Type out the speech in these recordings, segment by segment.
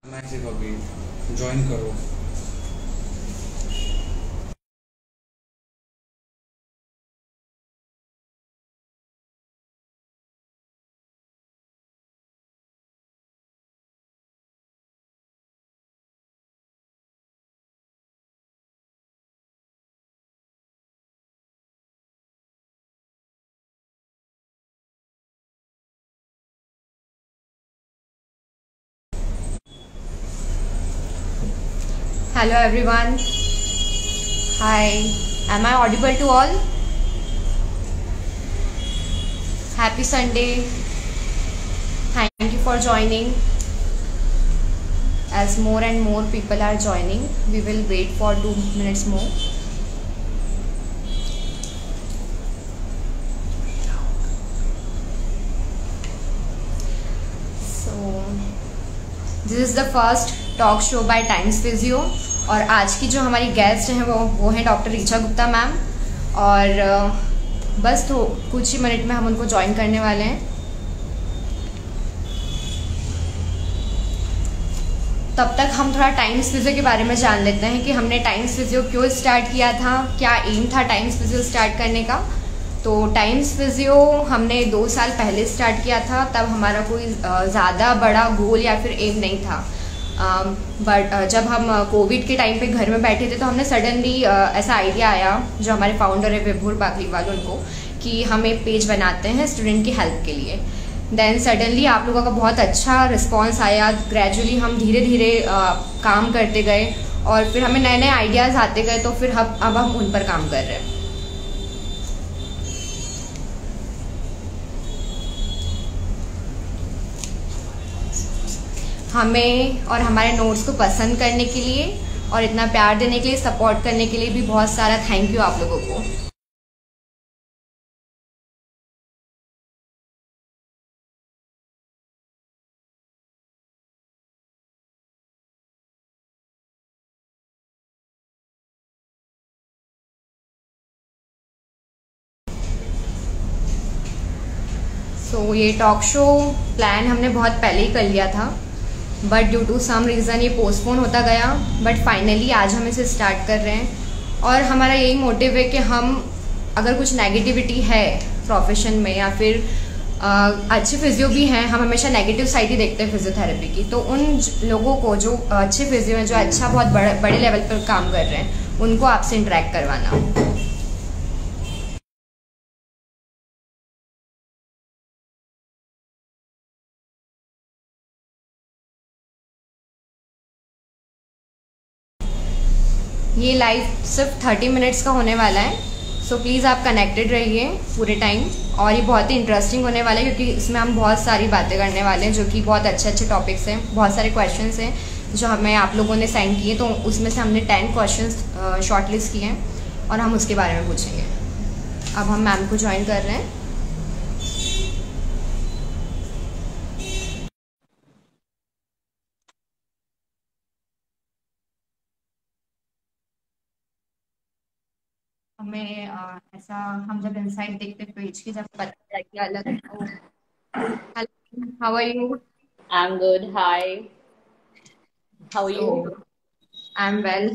मैक्सिक अभी ज्वाइन करो। Hello everyone. Hi. Am I audible to all? Happy Sunday. Thank you for joining. As more and more people are joining, we will wait for 2 minutes more. So, this is the first talk show by Times physio और आज की जो हमारी guest हैं वो हैं doctor Richa Gupta ma'am. और बस तो कुछ ही मिनट में हम उनको ज्वाइन करने वाले हैं। तब तक हम थोड़ा टाइम्स फिजियो के बारे में जान लेते हैं कि हमने टाइम्स फिजियो क्यों स्टार्ट किया था, क्या एम था टाइम्स फिजियो स्टार्ट करने का। तो टाइम्स फिजियो हमने 2 साल पहले स्टार्ट किया था, तब हमारा कोई ज़्यादा बड़ा गोल या फिर एम नहीं था। बट जब हम कोविड के टाइम पे घर में बैठे थे तो हमने सडनली ऐसा आइडिया आया, जो हमारे फाउंडर है विभुर बाकलीवाल उनको, कि हम एक पेज बनाते हैं स्टूडेंट की हेल्प के लिए। देन सडनली आप लोगों का बहुत अच्छा रिस्पांस आया। ग्रेजुअली हम धीरे धीरे काम करते गए और फिर हमें नए नए आइडियाज़ आते गए, तो फिर अब हम उन पर काम कर रहे हैं। हमें और हमारे नोट्स को पसंद करने के लिए और इतना प्यार देने के लिए, सपोर्ट करने के लिए भी बहुत सारा थैंक यू आप लोगों को। सो ये टॉक शो प्लान हमने बहुत पहले ही कर लिया था, but due to some reason ये पोस्टपोन होता गया। बट फाइनली आज हम इसे स्टार्ट कर रहे हैं और हमारा यही मोटिव है कि हम अगर कुछ नेगेटिविटी है प्रोफेशन में या फिर अच्छे फिजियो भी हैं, हम हमेशा नेगेटिव साइड ही देखते हैं फिजियोथेरेपी की, तो उन लोगों को जो अच्छे फिजियो हैं, जो अच्छा बहुत बड़े लेवल पर काम कर रहे हैं, उनको आपसे इंटरेक्ट करवाना। ये लाइव सिर्फ 30 मिनट्स का होने वाला है, सो प्लीज़ आप कनेक्टेड रहिए पूरे टाइम। और ये बहुत ही इंटरेस्टिंग होने वाला है क्योंकि इसमें हम बहुत सारी बातें करने वाले हैं, जो कि बहुत अच्छे अच्छे टॉपिक्स हैं। बहुत सारे क्वेश्चंस हैं जो हमें आप लोगों ने सेंड किए, तो उसमें से हमने 10 क्वेश्चंस शॉर्ट लिस्ट किए हैं और हम उसके बारे में पूछेंगे। अब हम मैम को ज्वाइन कर रहे हैं। हमें ऐसा, हम जब इनसाइट देखते पेज की, जब पता चला कि अलग। Hello, how are you? I'm good. Hi. How are सो you? I am well.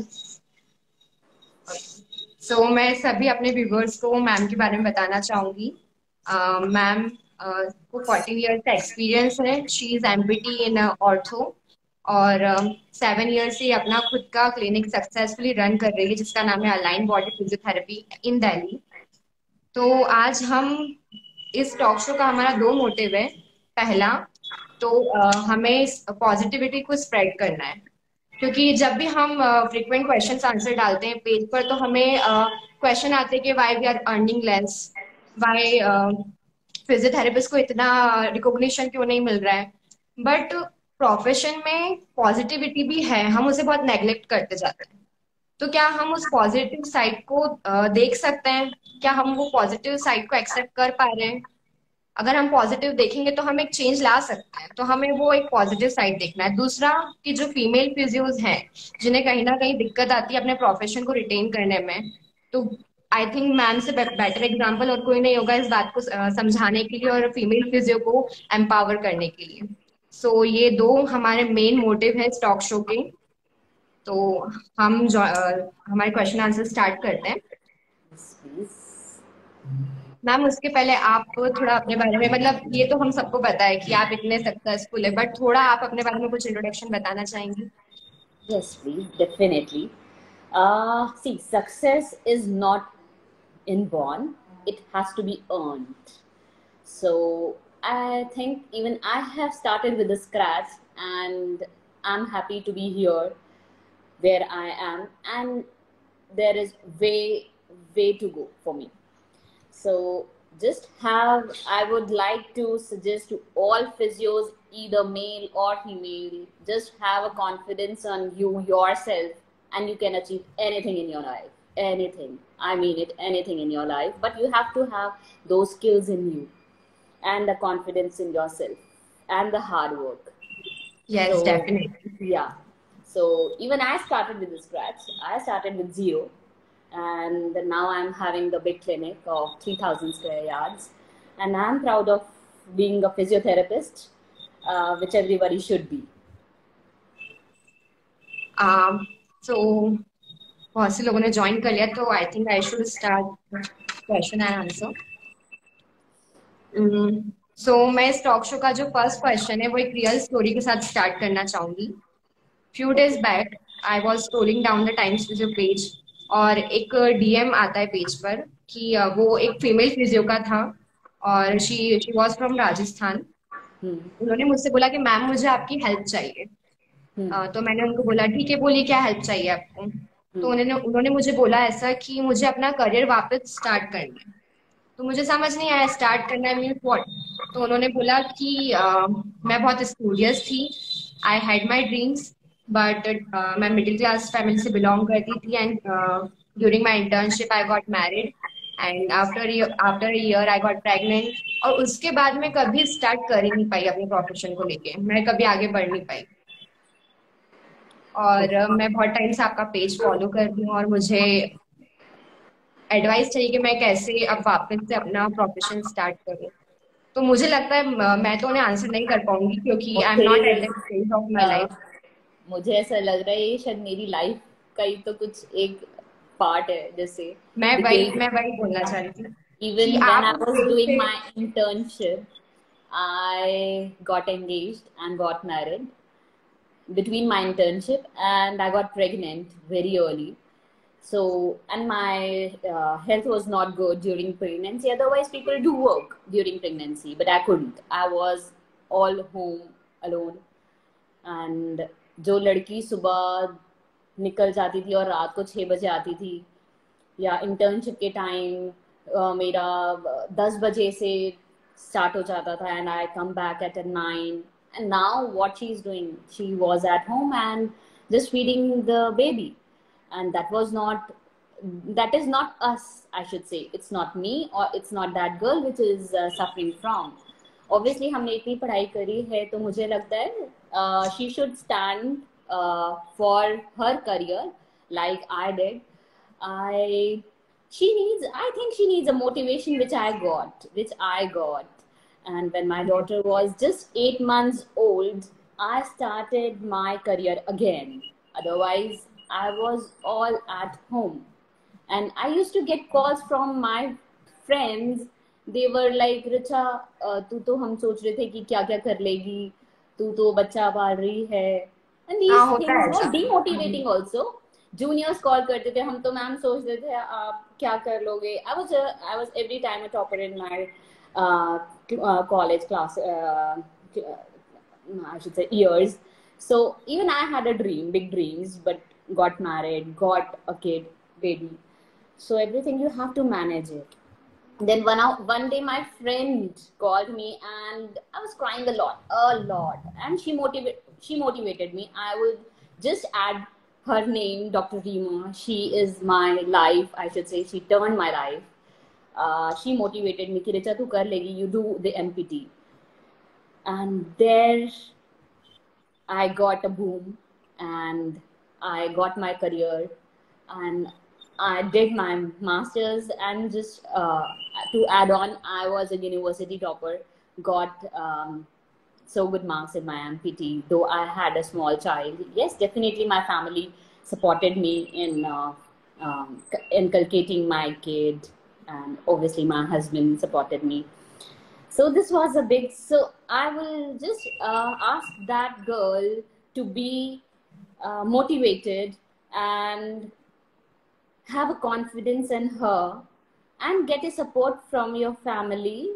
मैं सभी अपने व्यूवर्स को मैम के बारे में बताना चाहूंगी। मैम को 14 ईयर्स का एक्सपीरियंस है। She is MPT in ortho और 7 ईयर्स से अपना खुद का क्लिनिक सक्सेसफुली रन कर रही है, जिसका नाम है align body physiotherapy in Delhi. तो आज हम इस टॉक शो का हमारा 2 मोटिव है। पहला तो हमें पॉजिटिविटी को स्प्रेड करना है, क्योंकि जब भी हम फ्रीक्वेंट क्वेश्चन आंसर डालते हैं पेज पर, तो हमें क्वेश्चन आते हैं कि why we are earning less, why physiotherapist को इतना रिकॉग्निशन क्यों नहीं मिल रहा है। बट प्रोफेशन में पॉजिटिविटी भी है, हम उसे बहुत नेग्लेक्ट करते जाते हैं। तो क्या हम उस पॉजिटिव साइड को देख सकते हैं? क्या हम वो पॉजिटिव साइड को एक्सेप्ट कर पा रहे हैं? अगर हम पॉजिटिव देखेंगे तो हम एक चेंज ला सकते हैं, तो हमें वो एक पॉजिटिव साइड देखना है। दूसरा कि जो फीमेल फिजियोज हैं, जिन्हें कहीं ना कहीं दिक्कत आती है अपने प्रोफेशन को रिटेन करने में, तो आई थिंक मैम से बेटर एग्जाम्पल और कोई नहीं होगा इस बात को समझाने के लिए और फीमेल फिजियो को एम्पावर करने के लिए। सो ये दो हमारे मेन मोटिव है स्टॉक शो के। तो हमारे क्वेश्चन आंसर स्टार्ट करते हैं। Yes, please. मैम उसके पहले आप थोड़ा अपने बारे में, मतलब ये तो हम सबको पता है कि आप इतने सक्सेसफुल है, बट थोड़ा आप अपने बारे में कुछ इंट्रोडक्शन बताना चाहेंगी? Yes, please. Definitely. See, success is not inborn; it has to be earned. So I think even I have started with the scratch, and I'm happy to be here where I am, and there is way to go for me. So just have, I would like to suggest to all physios, either male or female, just have a confidence on you yourself, and you can achieve anything in your life. Anything. I mean it, anything in your life. But you have to have those skills in you, and the confidence in yourself, and the hard work. Yes, So definitely. yeah. So even I started with the scratch. I started with zero, and now I'm having the big clinic of 3,000 square yards, and I'm proud of being a physiotherapist, which everybody should be. So बहुत से लोगों ने join कर लिया, तो I think I should start question and answer. So मैं इस talk show का जो फर्स्ट क्वेश्चन है वो एक रियल स्टोरी के साथ स्टार्ट करना चाहूंगी। Few days back I was scrolling down the Times physio page, और एक डीएम आता है पेज पर कि वो एक फीमेल फिजियो का था, और she was from Rajasthan. Hmm. उन्होंने मुझसे बोला कि मैम मुझे आपकी हेल्प चाहिए। Hmm. तो मैंने उनको बोला ठीक है, बोलिए क्या हेल्प चाहिए आपको। तो Hmm. उन्होंने उन्होंने मुझे बोला ऐसा कि मुझे अपना करियर वापस स्टार्ट करना है। तो मुझे समझ नहीं आया स्टार्ट करना है मीन्स व्हाट। तो उन्होंने बोला कि मैं बहुत स्टूडियस थी, I had my dreams, but मैं मिडिल क्लास फैमिली से बिलोंग करती थी, and during my internship I got married, and after year I got pregnant. और उसके बाद मैं कभी स्टार्ट कर ही नहीं पाई अपने प्रोफेशन को लेके, मैं कभी आगे बढ़ नहीं पाई। और Okay. मैं बहुत टाइम से आपका पेज फॉलो कर रही हूँ, और मुझे एडवाइस चाहिए कि मैं कैसे अब वापस से अपना प्रोफेशन स्टार्ट करूँ। तो मुझे लगता है मैं तो उन्हें आंसर नहीं कर पाऊंगी, क्योंकि I am not at that stage of my uh, life. मुझे ऐसा लग रहा है ये शायद मेरी लाइफ का ही तो कुछ एक पार्ट है जैसे, बिकॉज मैं वही बोलना चाह रही थी कि even when आप I उस was स्टेज doing पे। my internship, I got engaged and got married between my internship, and I got pregnant very early. So, and my health was not good during pregnancy. Otherwise, people do work during pregnancy, but I couldn't. I was all home alone. And जो लड़की सुबह निकल जाती थी और रात को 6 बजे आती थी, या इंटर्नशिप के टाइम मेरा 10 बजे से स्टार्ट हो जाता था, and I come back at 9, and now what she is doing, she was at home and just feeding the baby, and that is not us, I should say. It's not me, or it's not that girl which is suffering from. Obviously हमने इतनी पढ़ाई करी है, तो मुझे लगता है she should stand for her career like I did. I I think she needs a motivation which I got. And when my daughter was just 8 months old, I started my career again. Otherwise, I was all at home. And I used to get calls from my friends. They were like, "Richa, तू तो हम सोच रहे थे कि क्या क्या कर लेगी, तू तो बच्चा पाल रही है." And हाँ, these होता है things were ऐसा। demotivating also. Juniors call करते थे, हम तो मैम सोचते थे आप क्या कर लोगे. I was every time a topper in my college class, I should say years. So even I had a dream, big dreams, but got married, got a kid, baby. So everything you have to manage it. Then one day my friend called me, and I was crying a lot, and she motivated me. I would just add her name, Dr. Rima. She is my life, I should say. She turned my life. She motivated me, कि "Richa, तू कर लेगी, you do the MPT." And there I got a boom, and I got my career, and I did my masters, and just to add on, I was a university topper, got so good marks in my MPT, though I had a small child. Yes, definitely my family supported me in inculcating my kid, and obviously my husband supported me. So this was a big. So I will just ask that girl to be motivated and have a confidence in her and get a support from your family.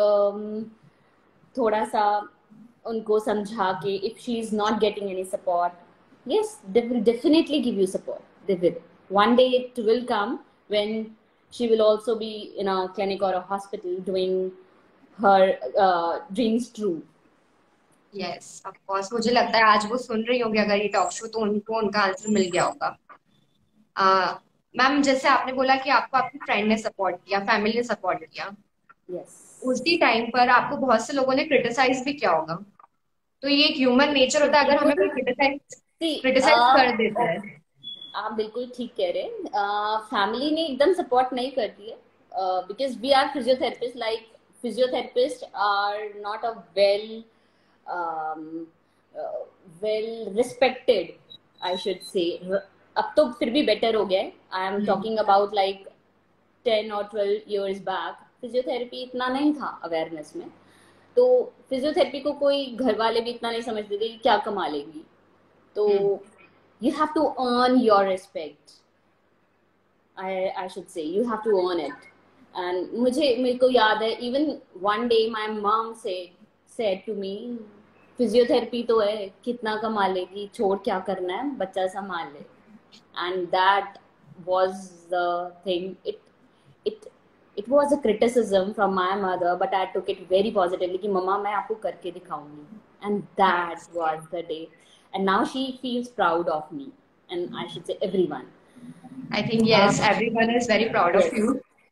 थोड़ा सा उनको समझा के if she is not getting any support, yes, they will definitely give you support. They will. One day it will come when she will also be in a clinic or a hospital doing her dreams true. Yes of course, मुझे लगता है आज वो सुन रही होगी अगर ये talk show, तो उनको उनका आंसर मिल गया होगा। मैम, जैसे आपने बोला कि आपको आपकी फ्रेंड ने सपोर्ट किया, फैमिली ने सपोर्ट किया, Yes. उसी टाइम पर आपको बहुत से लोगों ने क्रिटिसाइज भी किया होगा। तो ये एक ह्यूमन नेचर होता है, अगर हमें कोई क्रिटिसाइज कर देता है। आप बिल्कुल ठीक कह रहे हैं। फैमिली ने एकदम सपोर्ट नहीं करती है, because we are physiotherapists. Like physiotherapists are not a well respected, I should say. अब तो फिर भी बेटर हो गया है। I am talking about like 10 or 12 years back physiotherapy इतना नहीं था अवेयरनेस में। तो फिजियोथेरेपी को कोई घर वाले भी इतना नहीं समझते थे कि क्या कमा लेगी। तो you have to earn your respect. I should say you have to earn it. And मेरे को याद है, even one day my mom said to me, physiotherapy तो है, कितना कमा लेगी, छोड़, क्या करना है, बच्चा संभाल ले। And that was the thing. It was a criticism from my mother, but I took it very positively कि मम्मा मैं आपको करके दिखाऊंगी। And that was the day. And now she feels proud of me, and I should say everyone. I think yes, everyone is very proud of you.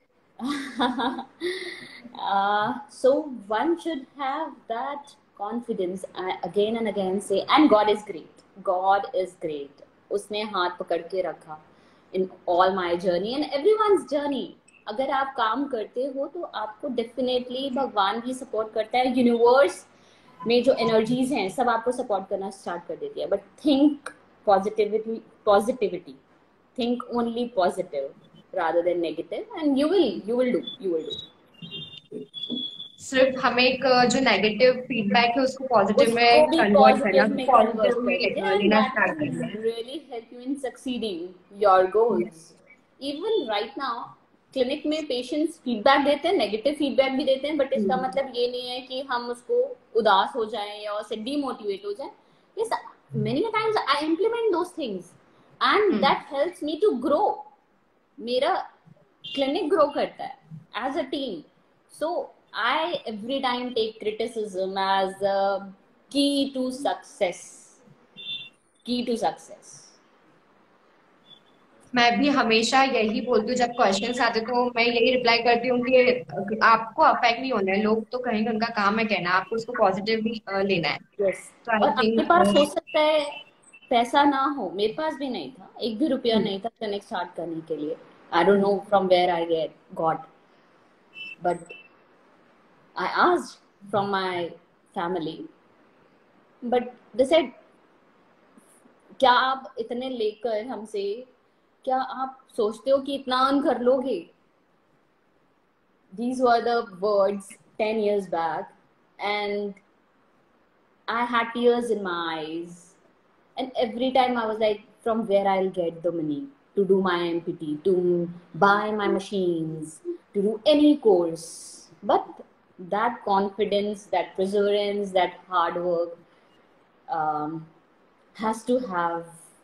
So one should have that confidence. I again and again say, and God is great. God is great. उसने हाथ पकड़ के रखा in all my journey and everyone's journey. अगर आप काम करते हो तो आपको definitely भगवान भी support करता है, universe में जो एनर्जीज हैं सब आपको सपोर्ट करना स्टार्ट कर देती है। But think positivity, think only positive rather than negative, and you will do. सिर्फ हमें एक जो नेगेटिव फीडबैक है उसको पॉजिटिव में कन्वर्ट करना, पॉजिटिव में लेना स्टार्ट करना है। Really help you in succeeding your goals. Even right now clinic में पेशेंट्स फीडबैक देते हैं, नेगेटिव फीडबैक भी देते हैं, बट इसका मतलब ये नहीं है कि हम उसको उदास हो जाएं या उससे डीमोटिवेट हो जाएं। Yes, many times I implement those things and that helps me to grow. मेरा क्लिनिक ग्रो करता है as a team. So I every time take criticism as a key to success. Key to success. मैं भी हमेशा यही बोलती हूँ, जब क्वेश्चंस आते तो मैं यही रिप्लाई करती हूँ कि आपको अफेक्ट नहीं होना है, लोग तो कहेंगे, उनका काम है कहना, आपको उसको पॉजिटिव भी लेना है। yes. तो और आपके पास हो सकता है पैसा ना हो, मेरे पास भी नहीं था, एक भी रुपया नहीं था क्लिनिक स्टार्ट करने के लिए। I don't know from where I got, but I asked from my family, but they said क्या आप इतने लेकर हमसे, क्या आप सोचते हो कि इतना अर्न कर लोगे? These were the words 10 years back, and I had tears in my eyes, and every time I was like, from where I'll get the money to do my MPT, to buy my machines, to do any course. But that confidence, that perseverance, that hard work has to have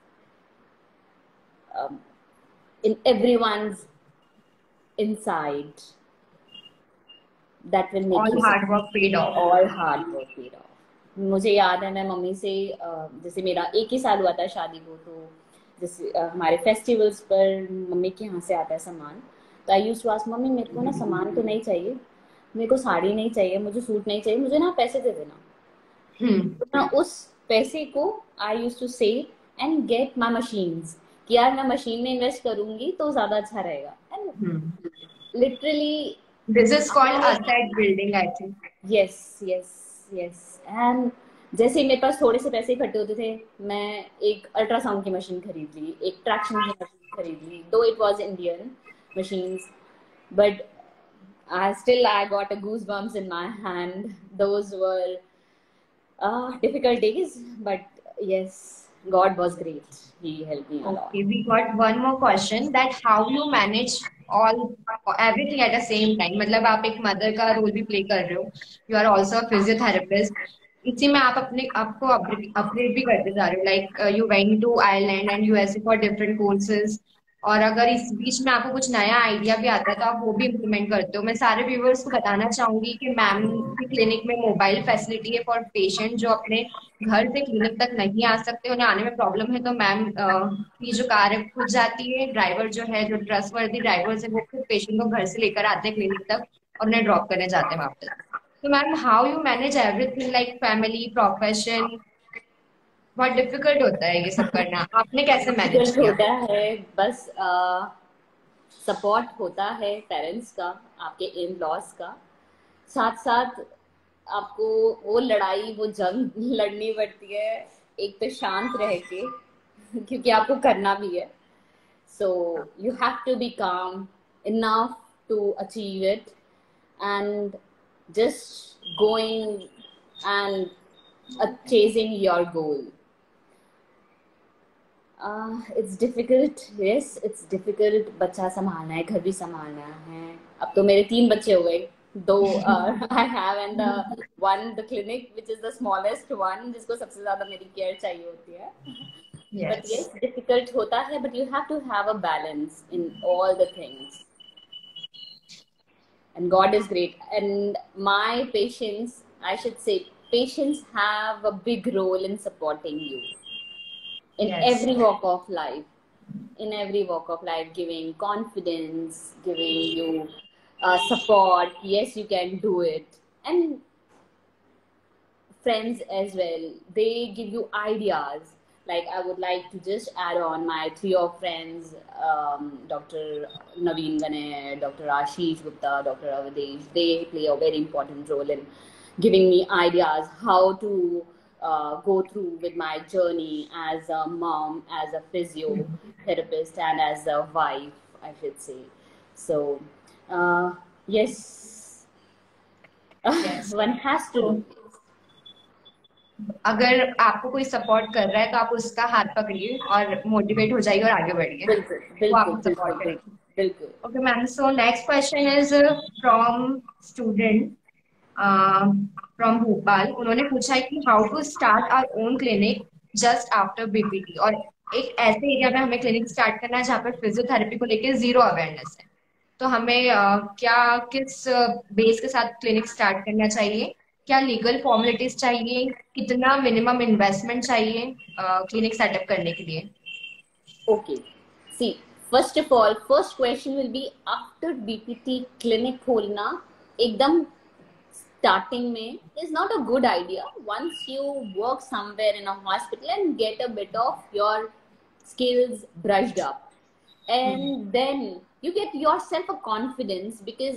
in everyone's inside, that will make all you hard work paid off. all hard work paid off. मुझे याद है मैं mummy से जैसे मेरा 1 ही साल हुआ था शादी को, तो जैसे हमारे फेस्टिवल्स पर मम्मी के यहाँ से आता है सामान, तो I used to ask mummy मेरे को ना सामान तो नहीं चाहिए, मेरे को साड़ी नहीं चाहिए, मुझे सूट नहीं चाहिए, मुझे ना पैसे दे देना। तो मैं उस पैसे को I used to save and get my machines, कि यार मैं मशीन में इन्वेस्ट करूंगी तो ज्यादा अच्छा रहेगा। And literally this is called asset building, I think. yes yes and जैसे ही मेरे पास थोड़े से पैसे इकट्ठे होते थे, मैं एक अल्ट्रासाउंड की मशीन खरीद ली, एक ट्रैक्शन की मशीन खरीद ली, दो it was Indian machines, but I got a goosebumps in my hand. Those were difficult days, but yes, God was great. He helped me a lot. Okay, we got one more question that how you manage all everything at the same time. मतलब आप एक mother का role भी play कर रहे हो. You are also a physiotherapist. इसी में आप अपने आपको अपग्रेड भी करते जा रहे हो. Like you went to Ireland and USA for different courses. और अगर इस बीच में आपको कुछ नया आइडिया भी आता है तो आप वो भी इम्प्लीमेंट करते हो. मैं सारे व्यूवर्स को बताना चाहूंगी कि मैम की क्लिनिक में मोबाइल फैसिलिटी है फॉर पेशेंट जो अपने घर से क्लिनिक तक नहीं आ सकते, उन्हें आने में प्रॉब्लम है, तो मैम की जो कार है खुद जाती है. ड्राइवर जो है, जो ट्रस्टवर्दी ड्राइवर्स है, वो खुद पेशेंट को घर से लेकर आते हैं क्लिनिक तक और उन्हें ड्रॉप करने जाते हैं वापस. तो ma'am how you manage everything like family profession. बहुत डिफिकल्ट होता है ये सब करना. आपने कैसे मैनेज Difficult किया? होता है, बस सपोर्ट होता है पेरेंट्स का, आपके इन लॉज का. साथ साथ आपको वो लड़ाई, वो जंग लड़नी पड़ती है, एक तो शांत रह के क्योंकि आपको करना भी है. So you have to be calm enough to achieve it and just going and chasing your goal. It's difficult. Yes, it's difficult. बच्चा संभालना है, घर भी संभालना है. अब तो मेरे 3 बच्चे हो गए. दो I have and the clinic which is the smallest one, जिसको सबसे ज्यादा मेरी केयर चाहिए होती है. But yes, difficult होता है, but you have to have a balance in all the things. And God is great. And my patients, I should say, patients have a big role in supporting you in every walk of life. In every walk of life, giving confidence, giving you support. Yes, you can do it. And friends as well, they give you ideas. Like I would like to just add on my trio of friends, Dr. Naveen Ganer, Dr. Ashish Gupta, Dr. Avadesh. They play a very important role in giving me ideas how to go through with my journey as a mom, as a physiotherapist, and as a wife, I should say. So, yes, one has to do. अगर आपको कोई support कर रहा है तो आप उसका हाथ पकड़िए और मोटिवेट हो जाइए और आगे बढ़िए. वो आपको सपोर्ट करेगी. बिल्कुल. Okay, ma'am. So next question is from student from Bhopal. उन्होंने पूछा है कि how to start our own clinic just after BPT. और एक ऐसे एरिया में हमें क्लिनिक स्टार्ट करना है जहाँ पर फिजियोथेरेपी को लेकर जीरो अवेयरनेस है. तो हमें क्या किस बेस के साथ क्लिनिक स्टार्ट करना चाहिए? क्या लीगल फॉर्मेलिटीज चाहिए? कितना मिनिमम इन्वेस्टमेंट चाहिए क्लिनिक सेटअप करने के लिए? Okay. See, first of all, first question will be after BPT clinic खोलना एकदम starting में is not a good idea. Once you work somewhere in a hospital and get a bit of your skills brushed up, and then you get yourself a confidence, because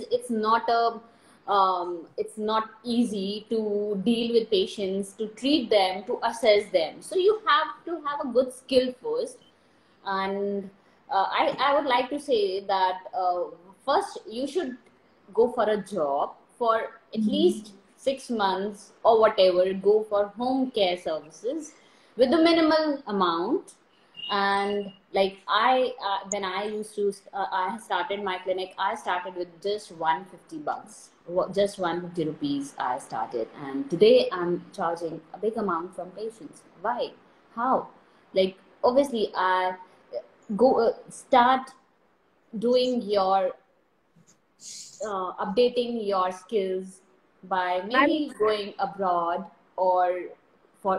it's not easy to deal with patients, to treat them, to assess them. So you have to have a good skill first. And I would like to say that first you should go for a job for at least 6 months or whatever. Go for home care services with a minimal amount. And like when I used to I started my clinic, I started with just $150, just 150 rupees I started, and today I'm charging a big amount from patients. Why? How? Like obviously I go start doing your updating your skills by maybe going abroad or for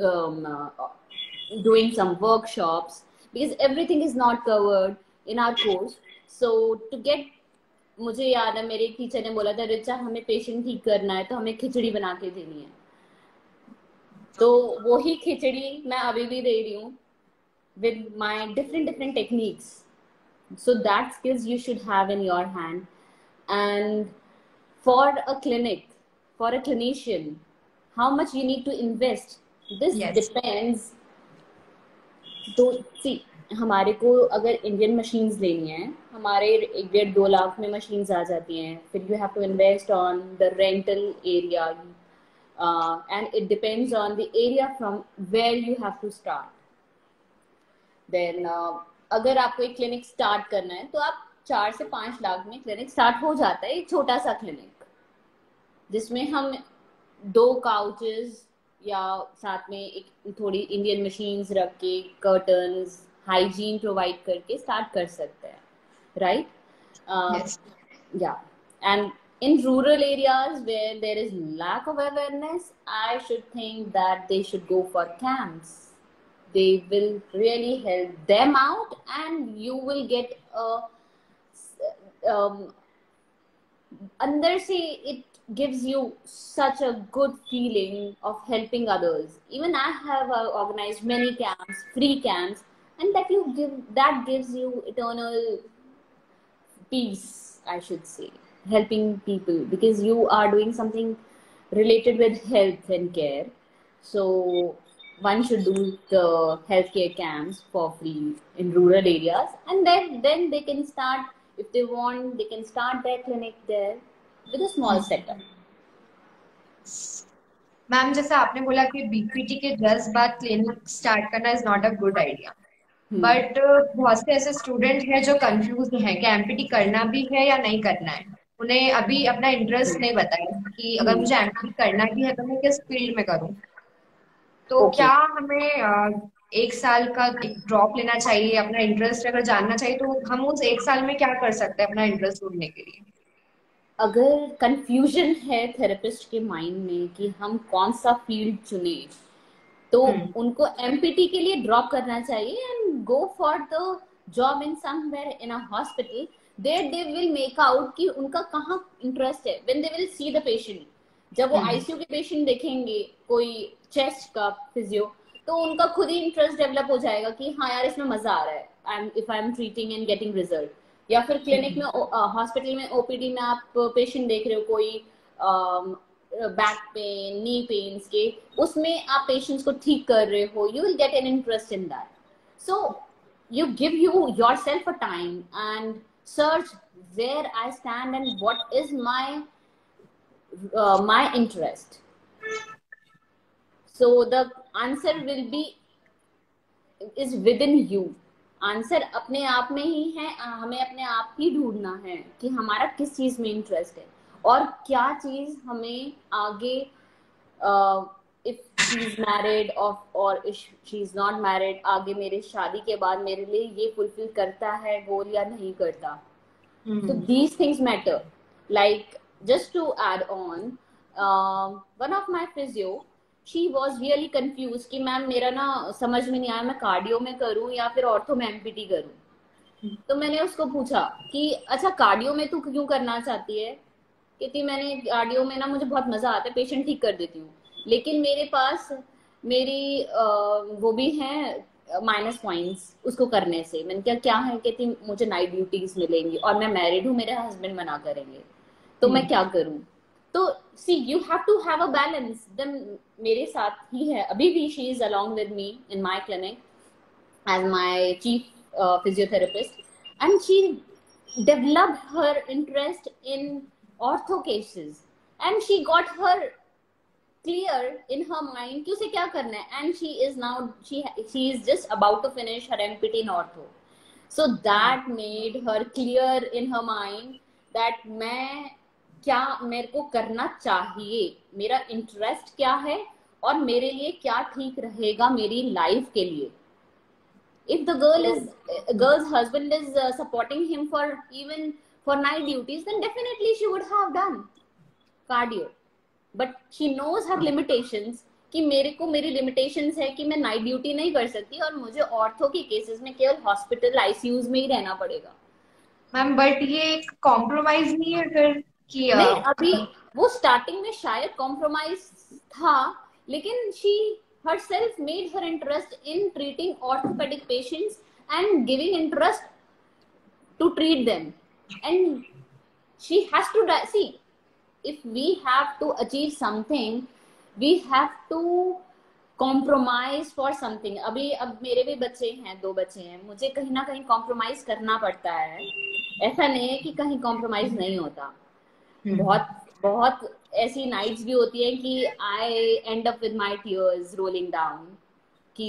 doing some workshops, because everything is not covered in our course. So to get, मुझे याद है मेरे एक teacher ने बोला था, रिचा हमें patient ठीक करना है तो हमें खिचड़ी बना के देनी है. तो वही खिचड़ी मैं अभी भी दे रही हूँ with my different techniques. So that skills you should have in your hand. And for a clinic, for a clinician, how much you need to invest. This Yes. depends. तो see, हमारे को अगर इंडियन मशीन्स लेनी है, हमारे 1.5-2 लाख में machines आ जाती हैं. फिर you have to invest on the rental area, and it depends on the area from where you have to start. Then अगर आपको एक क्लिनिक स्टार्ट करना है तो आप 4 से 5 लाख में क्लिनिक स्टार्ट हो जाता है. एक छोटा सा क्लिनिक जिसमें हम 2 काउचेस या साथ में एक थोड़ी इंडियन मशीन्स रख के कर्टन्स हाइजीन प्रोवाइड करके स्टार्ट कर सकते हैं, right? Yes. Yeah, and in rural areas where there is lack of awareness, I should think that they should go for camps. They will really help them out, and you will get a अंदर से it gives you such a good feeling of helping others. Even I have organized many camps, free camps, and that gives you eternal peace, I should say, helping people, because you are doing something related with health and care. So one should do the healthcare camps for free in rural areas, and then they can start, if they want, they can start their clinic there with a small setup. Ma'am, जैसा आपने बोला कि BPT के just बाद clinic start करना is not a good idea, but बहुत से ऐसे स्टूडेंट हैं जो कंफ्यूज हैं कि एमपीटी करना भी है या नहीं करना है. उन्हें अभी अपना इंटरेस्ट नहीं बताया कि अगर मुझे एमपीटी करना भी है तो मैं किस फील्ड में करूं. तो Okay. क्या हमें 1 साल का एक ड्रॉप लेना चाहिए, अपना इंटरेस्ट अगर जानना चाहिए तो हम उस 1 साल में क्या कर सकते हैं अपना इंटरेस्ट ढूंढने के लिए? अगर कंफ्यूजन है थेरेपिस्ट के माइंड में कि हम कौन सा फील्ड चुने, तो उनको एमपीटी के लिए ड्रॉप करना चाहिए and go for the job in somewhere in a hospital. There they will make out कि उनका कहाँ इंटरेस्ट है. When they will see the patient, जब वो आईसीयू के पेशेंट देखेंगे, कोई चेस्ट का फिजियो, तो उनका खुद ही इंटरेस्ट डेवलप हो जाएगा कि हाँ यार इसमें मजा आ रहा है, if I am treating and getting result. या फिर क्लिनिक में, हॉस्पिटल में, ओपीडी में आप पेशेंट देख रहे हो, कोई बैक पेन, नी पेन्स के, उसमें आप पेशेंट्स को ठीक कर रहे हो, you will get an interest in that. So you give yourself a time and search where I stand and what is my interest. So the answer will be is within you. Answer अपने आप में ही है. हमें अपने आप ही ढूंढना है कि हमारा किस चीज में इंटरेस्ट है और क्या चीज हमें आगे, if she is married or if she is not married, आगे मेरे शादी के बाद मेरे लिए ये फुलफिल करता है गोल या नहीं करता. So these things matter. Like, just to add on, one of my physio, she was really confused कि मैम मेरा ना समझ में नहीं आया मैं कार्डियो में करूं या फिर ऑर्थो में एमपीटी करूं. तो मैंने उसको पूछा कि अच्छा कार्डियो में तू क्यों करना चाहती है. कहती मैंने कार्डियो में ना मुझे बहुत मजा आता है, पेशेंट ठीक कर देती हूँ, लेकिन मेरे पास मेरी वो भी है माइनस पॉइंट्स उसको करने से. मैंने क्या है. कहती मुझे नाइट ड्यूटीज मिलेंगी और मैं मैरिड हूँ, मेरे हस्बैंड मना करेंगे, तो मैं क्या करूँ. तो see you have to have a balance. Then मेरे साथ ही है अभी भी, she is along with me in my clinic as my chief physiotherapist, and she developed her interest in ortho cases and she got her clear in her mind कि उसे क्या करना है. And she is now she is just about to finish her MPT in ortho. So that made her clear in her mind that मैं क्या मेरे को करना चाहिए, मेरा इंटरेस्ट क्या है और मेरे लिए क्या ठीक रहेगा मेरी लाइफ के लिए. If the girl's husband is supporting him for even for night duties, then definitely she would have done cardio. But she knows her limitations कि मेरे को मेरी लिमिटेशंस है कि मैं नाइट ड्यूटी नहीं कर सकती और मुझे ऑर्थो के केसेस में केवल हॉस्पिटल आईसीयूज में ही रहना पड़ेगा. मैम बट ये एक कॉम्प्रोमाइज नहीं है फिर कि नहीं, अभी वो स्टार्टिंग में शायद कॉम्प्रोमाइज था, लेकिन she herself made her interest in treating orthopedic patients and giving interest to treat them. And she has to see, if we have to achieve something, we have to compromise for something. अब मेरे भी बच्चे हैं, 2 बच्चे हैं, मुझे कहीं ना कहीं कॉम्प्रोमाइज करना पड़ता है। ऐसा नहीं है कि कहीं कॉम्प्रोमाइज नहीं होता। बहुत बहुत ऐसी नाइट्स भी होती है कि I end up with my tears rolling down कि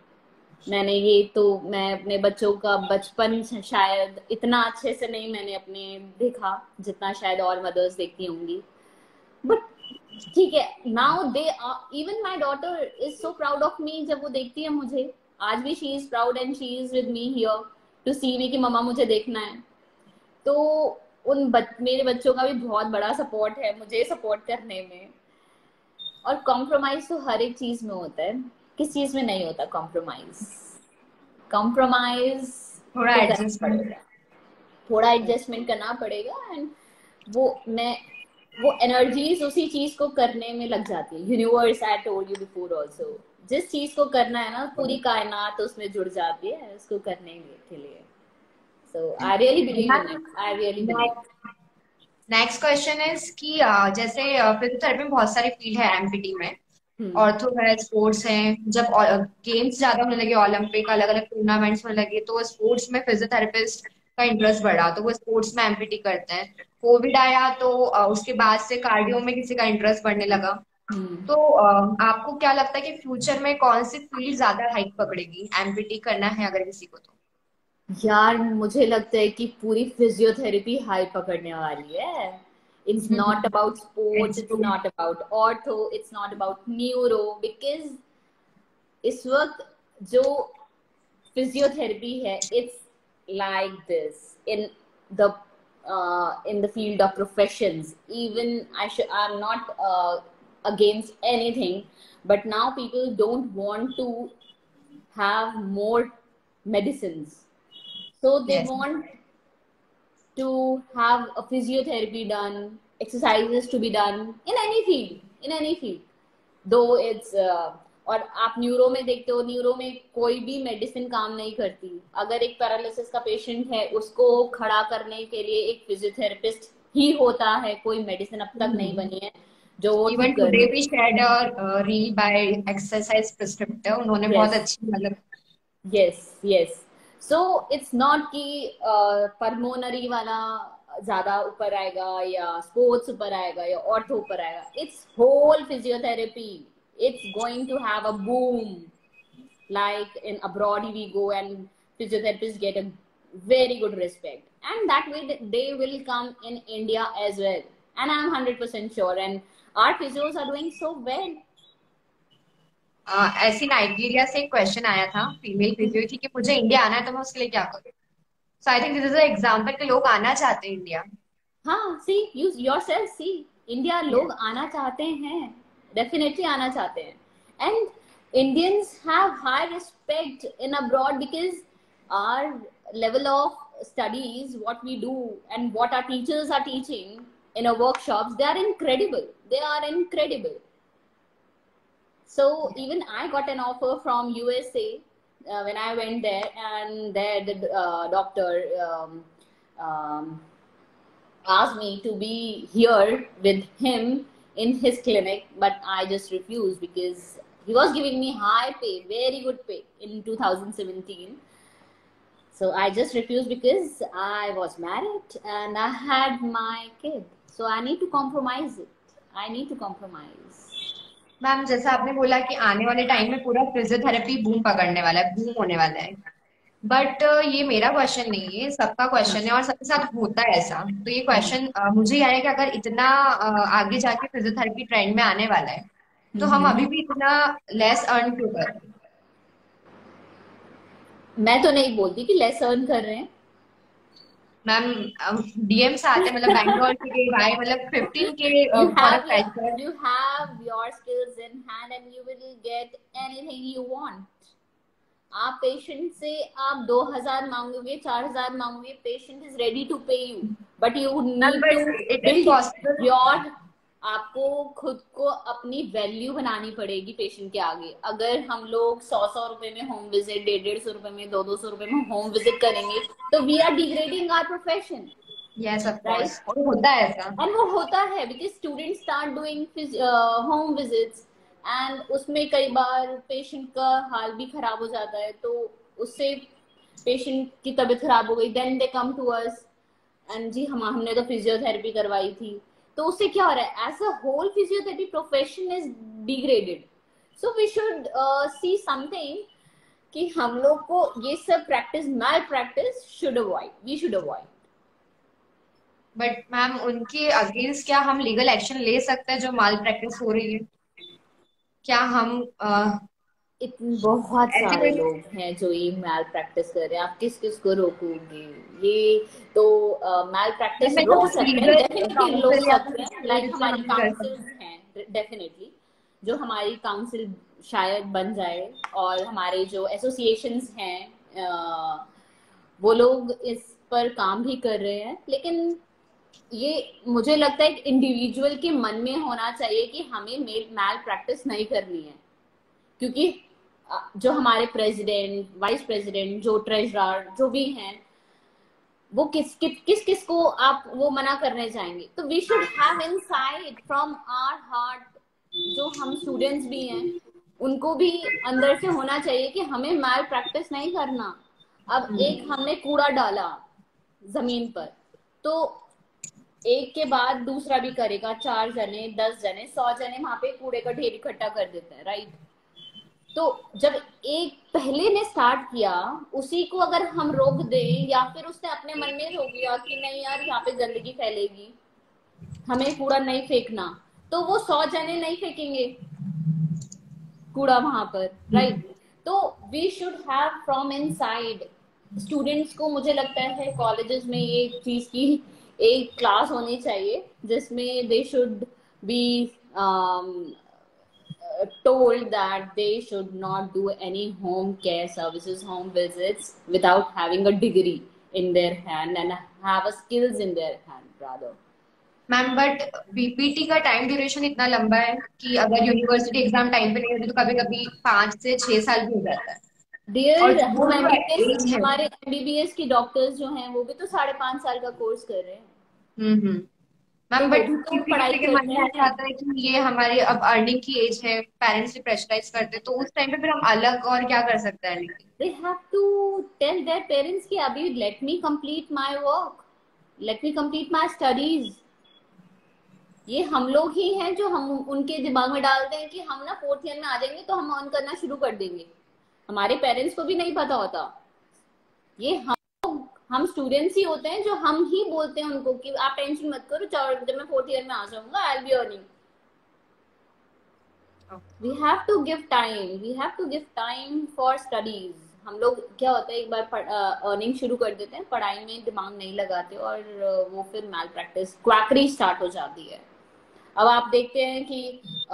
मैं अपने बच्चों का बचपन शायद इतना अच्छे से नहीं मैंने अपने देखा जितना शायद और मदर्स देखती होंगी। बट ठीक है, now they even my daughter is so proud of me. जब वो देखती है मुझे, आज भी she is proud and she is with me here to see me कि मम्मा मुझे देखना है। तो मेरे बच्चों का भी बहुत बड़ा सपोर्ट है मुझे सपोर्ट करने में। और कॉम्प्रोमाइज तो हर एक चीज में होता है, किस चीज में नहीं होता कॉम्प्रोमाइज? कॉम्प्रोमाइज थोड़ा तो करना एडजस्टमेंट। पड़ेगा, थोड़ा एडजस्टमेंट करना पड़ेगा। एंड वो एनर्जीज उसी चीज को करने में लग जाती है। Universe, I told you before also, जिस चीज को करना है ना, पूरी कायनात उसमें जुड़ जाती है उसको करने के लिए। So I really believe in it, I really believe. Next question is कि जैसे फिजियोथेरेपी में बहुत सारी फील्ड है एमपीटी में। ऑर्थो है, स्पोर्ट्स है। जब गेम्स ज्यादा होने लगे, ओलंपिक अलग अलग टूर्नामेंट्स में लगे, तो स्पोर्ट्स में फिजियोथेरेपिस्ट का इंटरेस्ट बढ़ा, तो वो स्पोर्ट्स में एमपीटी करते हैं। कोविड आया तो उसके बाद से कार्डियो में किसी का इंटरेस्ट बढ़ने लगा। तो आपको क्या लगता है कि फ्यूचर में कौन सी फील्ड ज्यादा हाइक पकड़ेगी, एमपीटी करना है अगर किसी को तो? यार मुझे लगता है कि पूरी फिजियोथेरेपी हाई पकड़ने वाली है। It's not about sports, It's it's true. Not about ortho, it's not about neuro. Because इस वक्त जो फिजियोथेरेपी है, it's like this the in the field of professions. Even I'm not against anything, but now people don't want to have more medicines. So they Yes. want to have a physiotherapy done, exercises to be done in any field, though it's और आप neuro में देखते हो, neuro में कोई भी medicine काम नहीं करती। अगर एक पैरालिसिस का पेशेंट है, उसको खड़ा करने के लिए एक फिजियोथेरेपिस्ट ही होता है, कोई मेडिसिन अब तक नहीं बनी है जो वो इवन ठीक कर टुडे दे। भी shared reel by exercise prescriptor, उन्होंने बहुत यस, अच्छी मतलब। Yes, yes. So it's not कि पल्मोनरी वाला ज्यादा ऊपर आएगा या स्पोर्ट्स ऊपर आएगा या ऑर्थो ऊपर आएगा। It's whole physiotherapy, it's going to have a boom. Like in abroad we go and physiotherapists get a very good respect, and that way they will come in India as well, and I'm 100% sure, and our physios are doing so well. ऐसी Nigeria से एक question आया था, female physio थी, कि मुझे India आना है तो मैं उसके लिए क्या करूँ। So I think this is example कि लोग आना चाहते हैं इंडिया। हाँ, see you yourself, see India लोग आना चाहते हैं, definitely आना चाहते हैं। and Indians have high respect in abroad because our level of studies, what we do and what our teachers are teaching in our workshops, they are incredible, they are incredible. So even I got an offer from USA when I went there, and there the doctor asked me to be here with him in his clinic, but I just refused because he was giving me high pay, very good pay in 2017. So I just refused because I was married and I had my kid. So I need to compromise it. I need to compromise. Ma'am जैसा आपने बोला कि आने वाले time में पूरा physiotherapy boom पकड़ने वाला है, बूम होने वाला है, बट ये मेरा क्वेश्चन नहीं है, सबका क्वेश्चन है और सबके साथ होता है ऐसा। तो ये क्वेश्चन मुझे ये है कि अगर इतना आगे जाके फिजियोथेरेपी ट्रेंड में आने वाला है, तो हम अभी भी इतना लेस अर्न क्यों कर रहे हैं? मैं तो नहीं बोलती कि लेस अर्न कर रहे हैं मैम डीएम से आते हैं, मतलब बैंगलोर के भाई, मतलब 15K you for a have your skills in hand and you will get anything you want. आप पेशेंट से आप 2000 मांगोगे, 4000 मांगोगे, patient is ready to pay you, but you need to it is possible. Your आपको खुद को अपनी value बनानी पड़ेगी पेशेंट के आगे। अगर हम लोग 100 रुपए में होम विजिट, 150 रुपए में, 200 रुपए में होम विजिट करेंगे, तो we are degrading our profession. Yes of course, और होता है ऐसा। एंड वो होता है because students start doing home visits and उसमें कई बार पेशेंट का हाल भी खराब हो जाता है, तो उससे पेशेंट की तबीयत खराब हो गई, then they come to us and जी हमने तो फिजियोथेरेपी करवाई थी। तो उससे क्या हो रहा है, as a whole physiotherapy profession is degraded. So we should see something कि हम लोग को ये सब practice, malpractice should avoid, we should avoid. But ma'am उनके अगेंस्ट क्या हम लीगल एक्शन ले सकते हैं जो माल प्रैक्टिस हो रही है? क्या हम इतने बहुत ऐसी सारे कोई लोग हैं जो ये मैल प्रैक्टिस कर रहे हैं, आप किस किस को रोकोगे? ये तो मैल प्रैक्टिस मैं रोक तो सकते हैं, लीगल डेफिनेटली रोक काउंसिल या सकते फिर हैं, लाइक कोर्ट से हमारी हम कर काउंसिल सकते हैं डेफिनेटली, जो हमारी काउंसिल शायद बन जाए, और हमारे जो एसोसिएशंस हैं वो लोग इस पर काम भी कर रहे हैं। लेकिन ये मुझे लगता है एक इंडिविजुअल के मन में होना चाहिए कि हमें मैल प्रैक्टिस नहीं करनी है, क्योंकि जो हमारे प्रेसिडेंट, वाइस प्रेसिडेंट, जो ट्रेजरर जो भी हैं, वो किस को आप वो मना करने जाएंगे? तो we should have inside from our heart, जो हम स्टूडेंट्स भी हैं उनको भी अंदर से होना चाहिए कि हमें मैल प्रैक्टिस नहीं करना। अब एक हमने कूड़ा डाला जमीन पर, तो एक के बाद दूसरा भी करेगा, 4 जने, 10 जने, 100 जने वहां पे कूड़े का ढेर इकट्ठा कर देते हैं, राइट? तो जब एक पहले ने स्टार्ट किया, उसी को अगर हम रोक दें, या फिर उसने अपने मन में रोक लिया कि नहीं यार यहाँ पे गंदगी फैलेगी, हमें कूड़ा नहीं फेंकना, तो वो 100 जने नहीं फेंकेंगे कूड़ा वहां पर, राइट? तो we should have from inside. Students को मुझे लगता है कॉलेजेस में ये चीज की एक क्लास होनी चाहिए जिसमें they should be told that they should not do any home care services, home visits, without having a degree in their hand and have a skills in their hand rather. Ma'am but BPT का time duration इतना लंबा है कि अगर university exam time पे नहीं होती तो कभी कभी 5 से 6 साल भी हो जाता है। और डियर, वो हम जो एमबीबीएस, एज है, हमारे एमबीबीएस की डॉक्टर्स जो हैं वो भी तो 5.5 साल का कोर्स कर रहे हैं, तो मैम वो बट भी तो किसी पढ़ाई किसी के मन करते में ऐसा हैं। आता है कि ये हमारी अब अर्निंग की एज है, पेरेंट्स भी प्रेशराइज करते हैं, तो उस टाइम पे फिर हम अलग और क्या कर सकते हैं? They have to tell their parents कि अभी let me complete my work, let me complete my studies। ये हम लोग ही हैं जो हम उनके दिमाग में डालते हैं कि हम ना 4th ईयर में आ जाएंगे तो हम अर्न करना शुरू कर देंगे। हमारे पेरेंट्स को भी नहीं पता होता। ये हम स्टूडेंट्स ही होते हैं जो हम ही बोलते हैं उनको कि आप टेंशन मत करो, जब मैं 4th ईयर में आ जाऊंगा I will be earning. We have to give time, we have to give time for studies. हम लोग क्या होता है, एक बार अर्निंग शुरू कर देते हैं, पढ़ाई में दिमाग नहीं लगाते, और वो फिर मैल प्रैक्टिस, क्वैकरी स्टार्ट हो जाती है। अब आप देखते हैं कि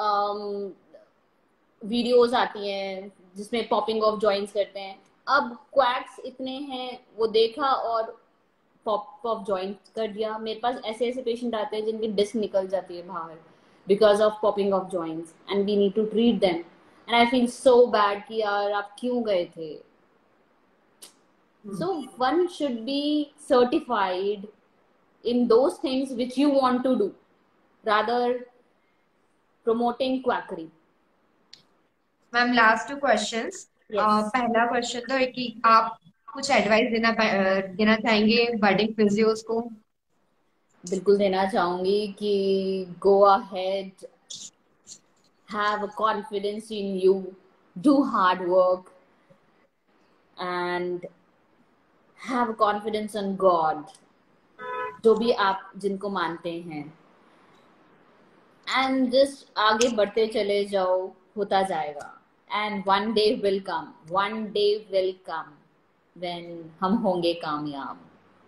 वीडियोस आती हैं जिसमें पॉपिंग ऑफ जॉइंट्स करते हैं। अब क्वैक्स इतने हैं, वो देखा और पॉप ऑफ जॉइंट कर दिया। मेरे पास ऐसे ऐसे पेशेंट आते हैं जिनकी डिस्क निकल जाती है बाहर because of popping of joints, and we need to treat them, and I feel so bad कि यार आप क्यों गए थे। So one should be certified in those things which you want to do rather promoting quackery। Ma'am last 2 questions. yes, पहला question तो है कि आप कुछ एडवाइस देना चाहेंगे बडिंग फिजियोस को? बिल्कुल देना चाहूंगी कि go ahead, have a confidence in you, do hard work, and have confidence on God, जो भी आप जिनको मानते हैं, एंड जस्ट आगे बढ़ते चले जाओ, होता जाएगा। And one day will come, one day will come when हम होंगे कामयाब।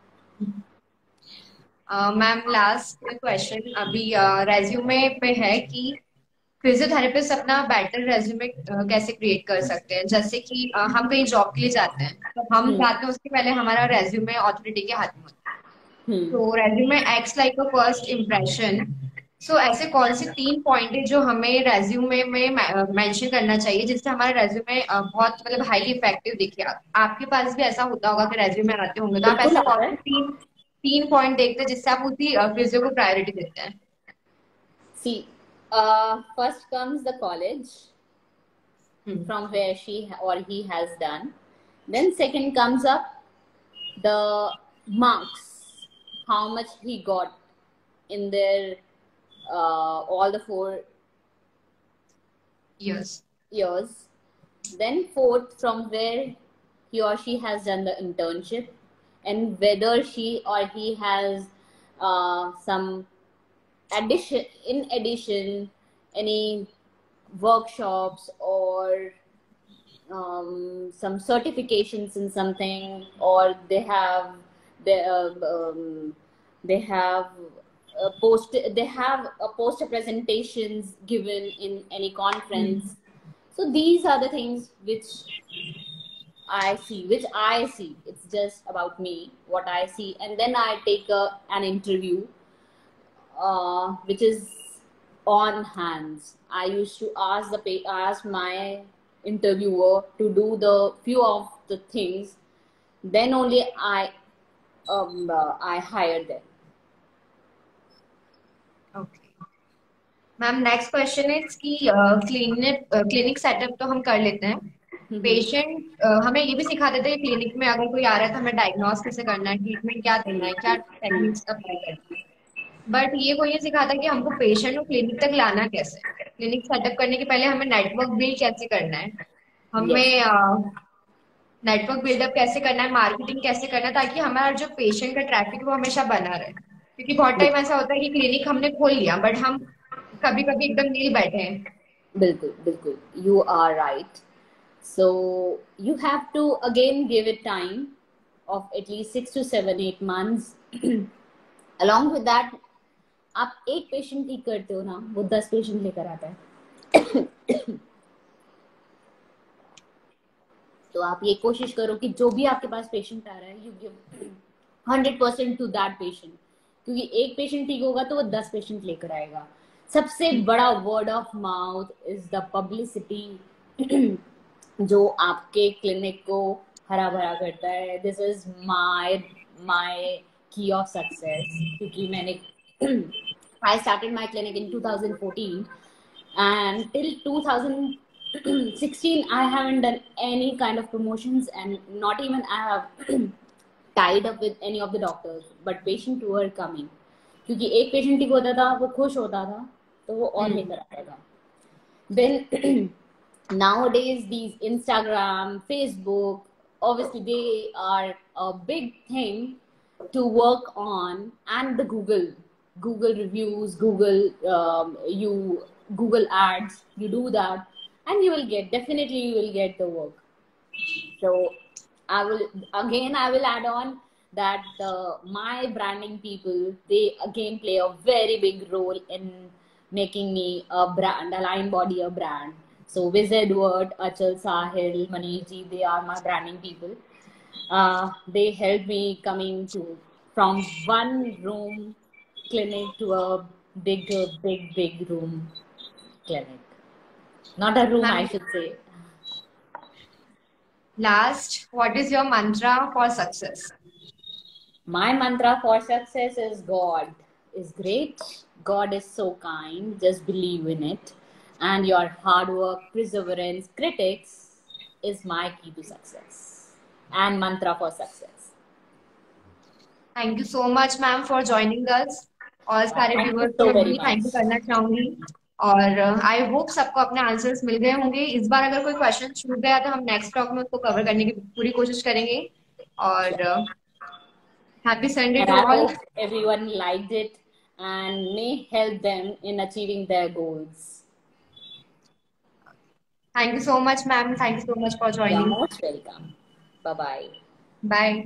मैम लास्ट क्वेश्चन अभी रेज्यूमे पे है कि फिजियोथेरेपिस्ट अपना बेटर रेज्यूमे कैसे क्रिएट कर सकते हैं? जैसे कि हम कहीं जॉब के लिए जाते हैं तो हम जाते हैं, उसके पहले हमारा रेज्यूमे अथॉरिटी के हाथ में होता है, तो resume acts like a first impression. So ऐसे कौन से 3 पॉइंट है जो हमें रेज्यूमे में मेंशन करना चाहिए जिससे हमारा रेज्यूमे बहुत मतलब हाईली इफेक्टिव दिखे? आपके पास भी ऐसा होता होगा कि रेज्यूमे आते होंगे, तो आप बिल्कुल ऐसे आता कौन है। से तीन पॉइंट देखते हैं जिससे आप उसी फिजियो को प्रायोरिटी देते हैं? See, First comes the college, from where she or he has done. Then second comes up the marks, how much he got in their all the 4 years. years. Then fourth, from where he or she has done the internship, and whether she or he has some addition, any workshops or some certifications in something, or they they have they have a poster presentations given in any conference. So these are the things which I see. It's just about me, what I see, and then I take an interview, which is on hands. I used to ask my interviewer to do the few of the things, then only I hire them. Okay. Ma'am next question है कि clinic setup तो हम कर लेते हैं, patient हमें ये भी सिखा देते हैं कि क्लिनिक में अगर कोई आ रहा है तो हमें डायग्नोस कैसे करना है, ट्रीटमेंट क्या देना है, क्या टेक्निक्स अप्लाई करना है, बट ये कोई ये सिखाता है कि हमको पेशेंट को क्लिनिक तक लाना कैसे, क्लिनिक सेटअप करने के पहले हमें नेटवर्क बिल्ड कैसे करना है, हमें नेटवर्क बिल्डअप कैसे करना है, मार्केटिंग कैसे करना है, ताकि हमारा जो पेशेंट का ट्रैफिक वो हमेशा बना रहे, क्योंकि बहुत टाइम ऐसा होता है कि क्लिनिक हमने खोल लिया बट हम कभी कभी एकदम नील बैठे हैं. बिल्कुल, you are right. So you have to again give it time of at least 6 to 7, 8 months. Along with that, आप एक पेशेंट ठीक करते हो ना, वो 10 पेशेंट लेकर आता है. तो आप ये कोशिश करो कि जो भी आपके पास पेशेंट आ रहा है, you give 100% to that patient, क्योंकि एक पेशेंट ठीक होगा तो वो 10 पेशेंट लेकर आएगा. सबसे बड़ा word of mouth is the publicity, जो आपके क्लिनिक को हरा भरा करता है. This is my key of success, क्योंकि मैंने I started my clinic in 2014, and till 2016 I haven't done any kind of promotions, and not even I have tied up with any of the doctors, but patient were coming, क्योंकि एक patient ठीक होता था, वो खुश होता था, तो वो और लेकर आता था. Then nowadays these Instagram, Facebook, obviously they are a big thing to work on, and the Google reviews, Google ads, you do that and you will get the work. So I will add on that my branding people, they again play a very big role in making me a brand, Align Body a brand. So Wiz Edward, Achal Sahil, Manish ji, they are my branding people. They helped me coming from one room clinic to a big room clinic. Not a room, I should say. Last, what is your mantra for success? My mantra for success is God is great. God is so kind. Just believe in it. And your hard work, perseverance, critics is my key to success and mantra for success. Thank you so much, ma'am, for joining us. और सारे viewers को भी thank you करना चाहूंगी, और I hope सबको अपने answers मिल गए होंगे. इस बार अगर कोई क्वेश्चन छूट गया तो हम नेक्स्ट टॉक में उसको कवर करने की पूरी कोशिश करेंगे. और happy Sunday to all. Everyone liked it and may help them in achieving their goals. Thank you so much, ma'am. Thank you so much for joining. You're most welcome. Bye-bye. Bye.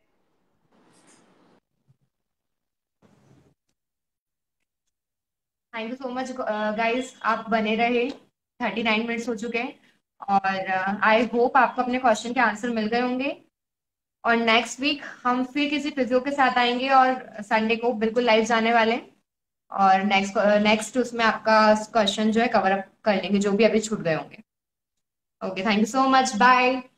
Thank you so much guys, आप बने रहे. 39 minutes हो चुके हैं, और I hope आपको अपने question के आंसर मिल गए होंगे. और नेक्स्ट वीक हम फिर किसी फिजियो के साथ आएंगे, और संडे को बिल्कुल लाइव जाने वाले हैं, और नेक्स्ट उसमें आपका क्वेश्चन जो है कवर अप कर लेंगे जो भी अभी छूट गए होंगे. Okay, thank you so much. Bye.